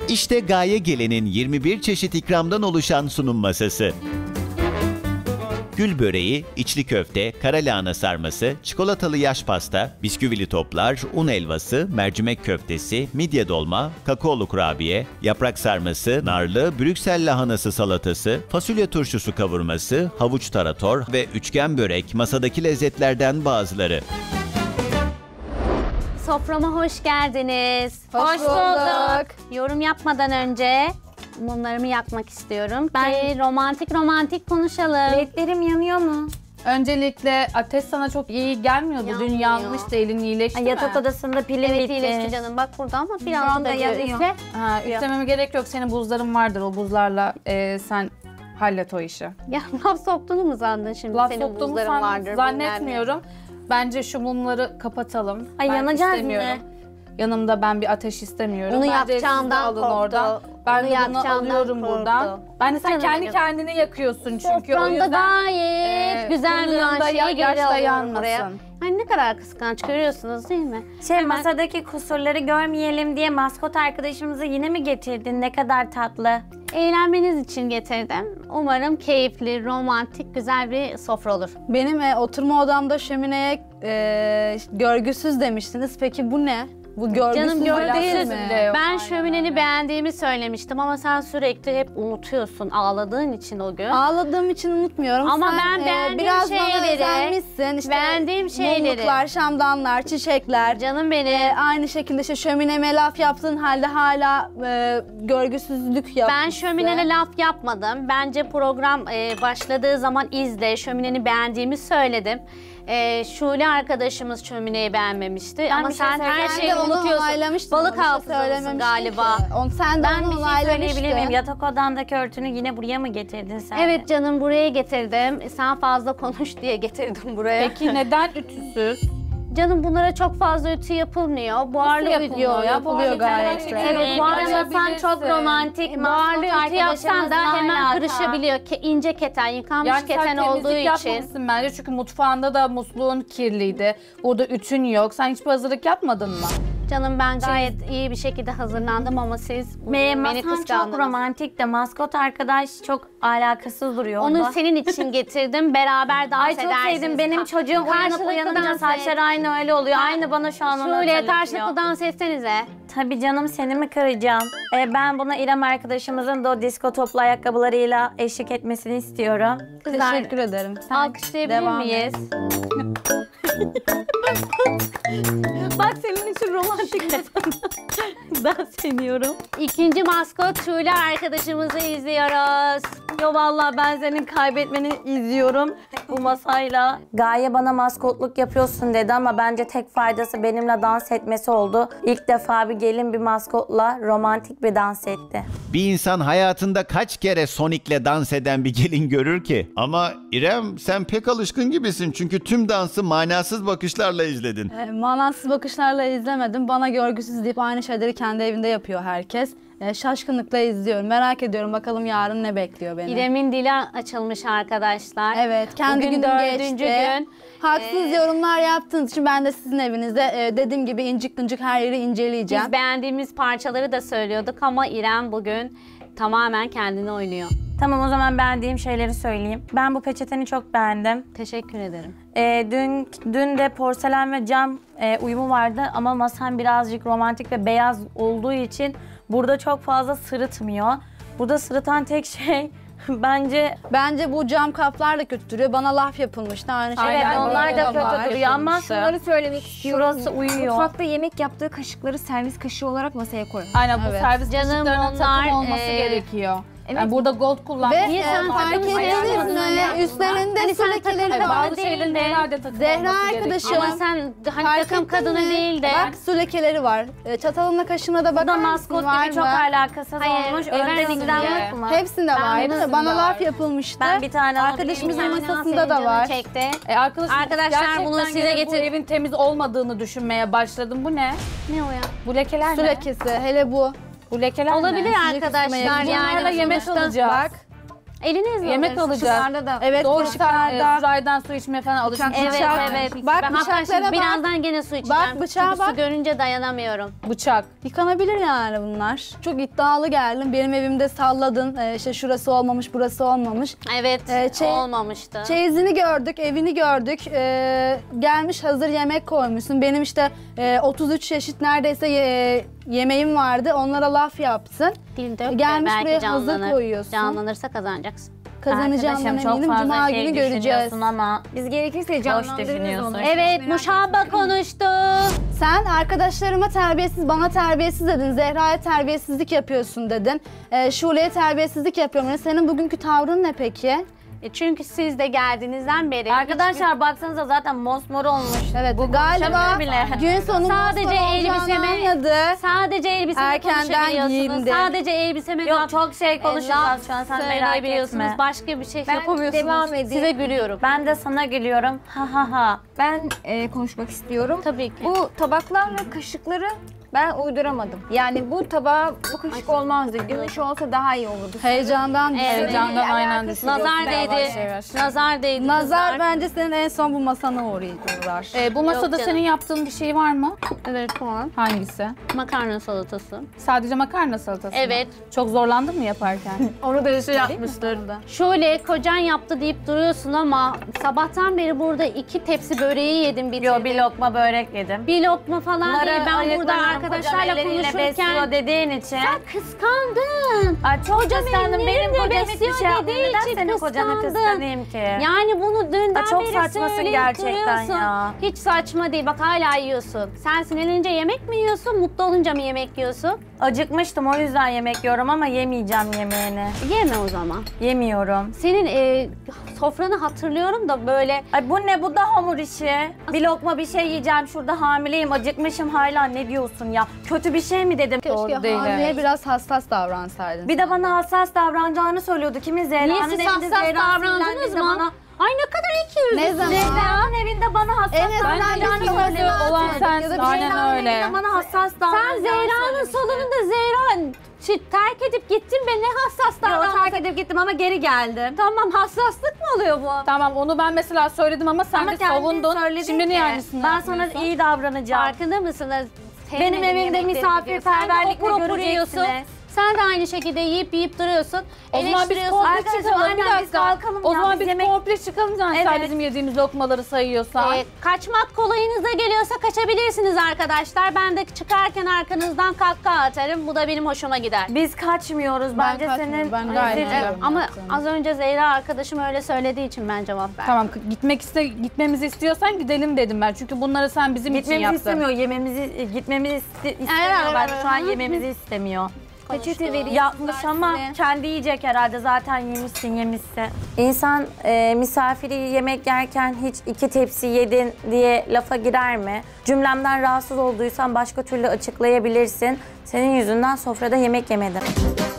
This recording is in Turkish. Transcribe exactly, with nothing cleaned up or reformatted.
İşte Gaye Gelin'in yirmi bir çeşit ikramdan oluşan sunum masası. Gül böreği, içli köfte, kara lahana sarması, çikolatalı yaş pasta, bisküvili toplar, un helvası, mercimek köftesi, midye dolma, kakaolu kurabiye, yaprak sarması, narlı, Brüksel lahanası salatası, fasulye turşusu kavurması, havuç tarator ve üçgen börek masadaki lezzetlerden bazıları. Soframa hoş geldiniz. Hoş bulduk. Yorum yapmadan önce mumlarımı yakmak istiyorum. Ben romantik romantik konuşalım. Ledlerim yanıyor mu? Öncelikle ateş sana çok iyi gelmiyordu. Yanmıyor. Dün yanmıştı, elin iyileşti Ay, mi? yatak odasında pilim Evet bitti. iyileşti canım. Bak burada ama biraz anda da yanıyor. üfle. Ha, üflememe gerek yok. Senin buzların vardır. O buzlarla e, sen hallet o işi. Ya laf soktuğunu mu sandın şimdi? Laf Senin soktuğumu buzların san- vardır. zannetmiyorum. Bence şu mumları kapatalım. Ay, ben yanacağız istemiyorum. yine. Yanımda ben bir ateş istemiyorum. Onu Bence yakacağından siz de alın korktu. oradan. Ben Onu de bunu yakacağından alıyorum korktu. buradan. Ben de sen Canım kendi benim. kendini yakıyorsun çünkü o Sofranda yüzden. gayet e, güzel bunun bir yanında şeyi ya- geri yaş da alıyorum yanmasın. buraya. Ay ne kadar kıskanç görüyorsunuz değil mi? Şey, Hemen- masadaki kusurları görmeyelim diye maskot arkadaşımızı yine mi getirdin? Ne kadar tatlı. Eğlenmeniz için getirdim. Umarım keyifli, romantik, güzel bir sofra olur. Benim e, oturma odamda şömineye e, görgüsüz demiştiniz. Peki bu ne? Bu görgüsüz Canım değil gördünüz mi? de- Ben Aynen şömineni öyle. beğendiğimi söylemiştim ama sen sürekli hep unutuyorsun ağladığın için o gün. Ağladığım için unutmuyorum. Ama Sen, ben e, beğendiğim biraz bana şeyleri, özenmişsin. İşte beğendiğim şeyleri. mumluklar, şamdanlar, çiçekler. Canım benim. E, aynı şekilde işte şömineme laf yaptığın halde hala e, görgüsüzlük yapmışsın. Ben şöminene laf yapmadım. Bence program e, başladığı zaman izle. Şömineni beğendiğimi söyledim. E, Şule arkadaşımız şömineyi beğenmemişti. Ama bir şey sen her söyleyeyim. Sen şeyi de onu unutuyorsun. onaylamıştın, Balık bir şey hafızalısın söylememiştin galiba. ki. On, sen de Ben onu bir şey onaylamıştın. söyleyebilir miyim? Yatak odandaki örtünü yine buraya mı getirdin sen? Evet canım buraya getirdim. Sen fazla konuş diye getirdim buraya. Peki neden ütüsüz? Canım bunlara çok fazla ütü yapılmıyor. Buharlı yapılıyor ütü ya? Yapılıyor gayet. Evet, Evet, bu buharlı arada sen çok yapabilirsin. romantik. Buharlı maskot ütü yapsan da arkadaşımızla hemen alaka. kırışabiliyor. Ke, ince keten, yıkanmış Yani keten sen olduğu temizlik için. yapmamışsın bence çünkü mutfağında da musluğun kirliydi. Burada ütün yok. Sen hiçbir hazırlık yapmadın mı? Canım ben gayet iyi bir şekilde hazırlandım ama siz bugün Benim beni masam çok kıskandınız. romantik de maskot arkadaş çok alakasız duruyor Onu orada. senin için getirdim. Beraber dans Ay çok edersiniz. sevdim. Benim çocuğum uyanıp Karşılıklı uyanınca dans saçları et. aynı öyle oluyor. Aynı bana şu an onu Şöyle hatırlatıyor. karşılıklı dans etsenize. Tabii canım, seni mi kıracağım? Ee, ben buna İrem arkadaşımızın da o disko toplu ayakkabılarıyla eşlik etmesini istiyorum. Kızlar Teşekkür ederim. alkışlayabilir Devam miyiz? Bak senin için romantik dans ediyorum. İkinci maskot Şule arkadaşımızı izliyoruz. Yo vallahi ben senin kaybetmeni izliyorum bu masayla. Gaye bana maskotluk yapıyorsun dedi ama bence tek faydası benimle dans etmesi oldu. İlk defa bir gelin bir maskotla romantik bir dans etti. Bir insan hayatında kaç kere Sonic'le dans eden bir gelin görür ki? Ama İrem sen pek alışkın gibisin çünkü tüm dansı manasız bakışlarla izledin. E, manasız bakışlarla izlemedim. Bana görgüsüz deyip aynı şeyleri kendi evinde yapıyor herkes. E, şaşkınlıkla izliyorum. Merak ediyorum bakalım yarın ne bekliyor beni. İrem'in dili açılmış arkadaşlar. Evet, kendi Bugün günüm dördüncü geçti. gün. Haksız yorumlar yaptığınız için ben de sizin evinizde e, dediğim gibi incik incik her yeri inceleyeceğim. Biz beğendiğimiz parçaları da söylüyorduk ama İrem bugün tamamen kendini oynuyor. Tamam, o zaman beğendiğim şeyleri söyleyeyim. Ben bu peçeteni çok beğendim. Teşekkür ederim. Ee, dün dün de porselen ve cam e, uyumu vardı ama masam birazcık romantik ve beyaz olduğu için burada çok fazla sırıtmıyor. Burada sırıtan tek şey bence Bence bu cam kaplar da kötü duruyor. Bana laf yapılmıştı. Aynı şey. evet, Aynen, onlar da onlar kötü duruyor ama Şunları söylemek istiyorum. şurası uyuyor. Mutfakta yemek yaptığı kaşıkları servis kaşığı olarak masaya koy. Aynen, bu Evet. servis Canım, kaşıklarının onlar, takım olması e, gerekiyor. Evet. Yani burada gold kullanmış. Ve Niye e, sen fark takım ettiniz ayarlamadın mi? öyle? Üstlerinde Hani su sen lekeleri takım var. Bazı şeylerin değil de. herhalde takım Zehra olması arkadaşım. gerekiyor. Ama sen hani Fark takım ettin kadını mi? değil de. Bak su lekeleri var. E, çatalımla kaşığımla da Bu da bakar mısın? maskot Var gibi çok mı? alakasız Hayır, olmuş. evet, Önden kesinlikle. ikram yok mu? Hepsinde vardı. hepsinde Bana var. laf yapılmıştı. Ben bir tane Arkadaşımızın alabilir miyim? masasında da var. Çekti. E arkadaşım, Arkadaşlar, gerçekten bunu size gene getir- Bu evin temiz olmadığını düşünmeye başladım. Bu ne? Ne o ya? Bu lekeler Su ne? lekesi. Hele bu. Bu lekeler Olabilir ne? arkadaşlar kısmı yani. Bunlarla yemek sonuçta- alacağız. Bak. Eliniz Yemek alacağız. Kaşıklarda da. Evet, Doğru, kaşıklarda. e, Sıraydan su içmeye falan alışmış. Evet, Bıçak. evet. Bak, Ben bıçaklara hatta şimdi bak. birazdan gene su içeceğim. Bak, bıçağa Çünkü su bak. görünce dayanamıyorum. Bıçak. Yıkanabilir yani bunlar. Çok iddialı geldin. Benim evimde salladın. Ee, işte şurası olmamış, burası olmamış. Evet, Ee, şey- olmamıştı. Çeyizini gördük, evini gördük. Ee, gelmiş hazır yemek koymuşsun. Benim işte e, otuz üç çeşit neredeyse ye- yemeğim vardı. Onlara laf yapsın. Dil dök de Gelmiş belki buraya hazır canlanır. koyuyorsun. Canlanırsa kazanacaksın. Kazanacağımdan Arkadaşım çok eminim. fazla Cuma şey günü göreceğiz. düşünüyorsun ama Biz gerekirse canlandırırız düşünüyorsun. onu. Evet, Merak Muşamba konuştu. Sen arkadaşlarıma terbiyesiz, bana terbiyesiz dedin. Zehra'ya terbiyesizlik yapıyorsun dedin. Ee, Şule'ye terbiyesizlik yapıyorum. Senin bugünkü tavrın ne peki? E çünkü siz de geldiğinizden beri arkadaşlar baksanıza zaten mosmor olmuş. Evet, galiba konuşamıyor bile. gün sonu Sadece mosmor olacağını elbiseme- anladı. sadece elbiseme Erkenden konuşabiliyorsunuz. giyindi. Sadece elbiseme Yok laf- çok şey e, konuşacağız laf şu an sen merak söyleyebiliyorsunuz. etme. Başka bir şey Ben yapamıyorsunuz. devam edeyim. Size gülüyorum. Ben de sana gülüyorum. Ha ha ha. Ben e, konuşmak istiyorum. Tabii ki. Bu tabaklar ve kaşıkları ben uyduramadım. Yani bu tabağa bu kaşık olmazdı. Gümüş olsa daha iyi olurdu. Heyecandan Evet. düşürdün. Heyecandan aynen alakası düşünüyorsun. Nazar Yavaş değdi. yavaş. Nazar değdi. Nazar kızlar. bence senin en son bu masana uğray- uğrar. E, bu masada canım. senin yaptığın bir şey var mı? Evet, tamam. Hangisi? Makarna salatası. Sadece makarna salatası mı? Evet. Çok zorlandın mı yaparken? Onu da şey yapmıştır. Şöyle kocan yaptı deyip duruyorsun ama sabahtan beri burada iki tepsi böreği yedim bitirdim. Yo bir lokma börek yedim. Bir lokma falan değil. Ben burada ayıklanan arkadaşlarla kocam elleriyle besliyor konuşurken dediğin için. sen kıskandın. Ay çok Kocam kıskandım. Benim elleriyle kocam hiçbir besliyor şey yapmıyor. dediği Neden için senin kocanı kıskandın. kıskanayım ki? Yani bunu dünden Aa, çok beri saçmasın söyleyip gerçekten duruyorsun. ya. Hiç saçma değil. Bak hala yiyorsun. Sen sinirlenince yemek mi yiyorsun? Mutlu olunca mı yemek yiyorsun? Acıkmıştım o yüzden yemek yiyorum ama yemeyeceğim yemeğini. Yeme o zaman. Yemiyorum. Senin e, sofranı hatırlıyorum da böyle Ay bu ne, bu da hamur işi. Bir lokma bir şey yiyeceğim, şurada hamileyim, acıkmışım hala, ne diyorsun ya? Kötü bir şey mi dedim? Keşke Doğru değil, hamileye evet. biraz hassas davransaydın. Bir de bana hassas davranacağını söylüyordu. Kimin? Zehra'nın niye siz evinde hassas Zehra davrandınız sinirlendiğinde mı? Bana, Ay ne kadar iki Ne zaman? Zehra'nın evinde bana hassas En azından davranacağını bir söylüyordu. hassas olan Ya da sensin. bir Aynen Zehra'nın öyle. evinde bana hassas Sen davranacağını Zehra'nın söylemişti. salonunda Zehra şey, terk edip gittin be, ne hassas Yo, davranması. terk edip gittim ama geri geldim. Tamam, hassaslık mı oluyor bu? Tamam, onu ben mesela söyledim ama sen Ama de kendin savundun. söyledin Şimdi ki, niye aynısını ben sana yapmıyorsun? iyi davranacağım. Farkında mısınız? Benim Sevmediğim evimde yemekleri misafirperverlikle gidiyor. Sen de opur opur yiyorsun. göreceksiniz. Sen de aynı şekilde yiyip yiyip duruyorsun. O zaman biz Eleştiriyorsun. komple Arkadaşlar, çıkalım. Bir aynen, biz dakika. kalkalım O ya, zaman biz biz yemek- komple çıkalım zaten. Sen Evet. bizim yediğimiz lokmaları sayıyorsan. Ee, kaçmak kolayınıza geliyorsa kaçabilirsiniz arkadaşlar. Ben de çıkarken arkanızdan kahkaha atarım. Bu da benim hoşuma gider. Biz kaçmıyoruz. Ben Bence kaçmıyorum, senin ben gayet rezil- güzel. Evet, ama yaptım. az önce Zehra arkadaşım öyle söylediği için ben cevap verdim. Tamam, gitmek iste gitmemizi istiyorsan gidelim dedim ben. Çünkü bunları sen bizim için Gitmemizi yaptın. istemiyor, yememizi gitmemizi iste- istemiyor. Evet, Bence evet, şu an evet. yememizi istemiyor. Peçete vereyim. Yapmış ama size. kendi yiyecek herhalde, zaten yemişsin yemişsin. İnsan e, misafiri yemek yerken hiç iki tepsi yedin diye lafa girer mi? Cümlemden rahatsız olduysan başka türlü açıklayabilirsin. Senin yüzünden sofrada yemek yemedim.